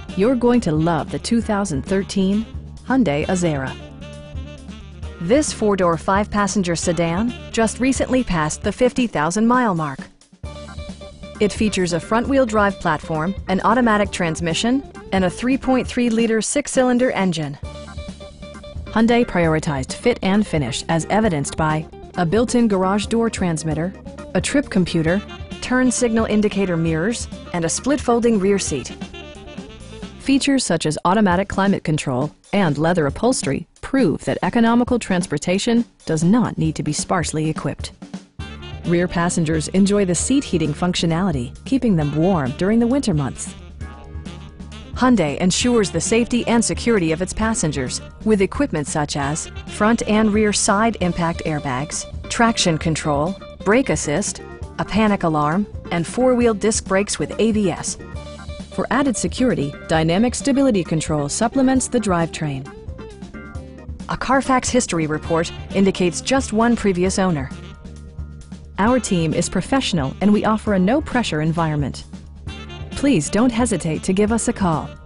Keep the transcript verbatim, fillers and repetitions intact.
You're going to love the two thousand thirteen Hyundai Azera. This four-door, five-passenger sedan just recently passed the fifty thousand mile mark. It features a front-wheel drive platform, an automatic transmission, and a three point three liter six-cylinder engine. Hyundai prioritized fit and finish as evidenced by a built-in garage door transmitter, a trip computer, turn signal indicator mirrors, and a split-folding rear seat. Features such as automatic climate control and leather upholstery prove that economical transportation does not need to be sparsely equipped. Rear passengers enjoy the seat heating functionality, keeping them warm during the winter months. Hyundai ensures the safety and security of its passengers with equipment such as front and rear side impact airbags, traction control, brake assist, a panic alarm, and four-wheel disc brakes with A B S. For added security, dynamic stability control supplements the drivetrain. A Carfax history report indicates just one previous owner. Our team is professional and we offer a no-pressure environment. Please don't hesitate to give us a call.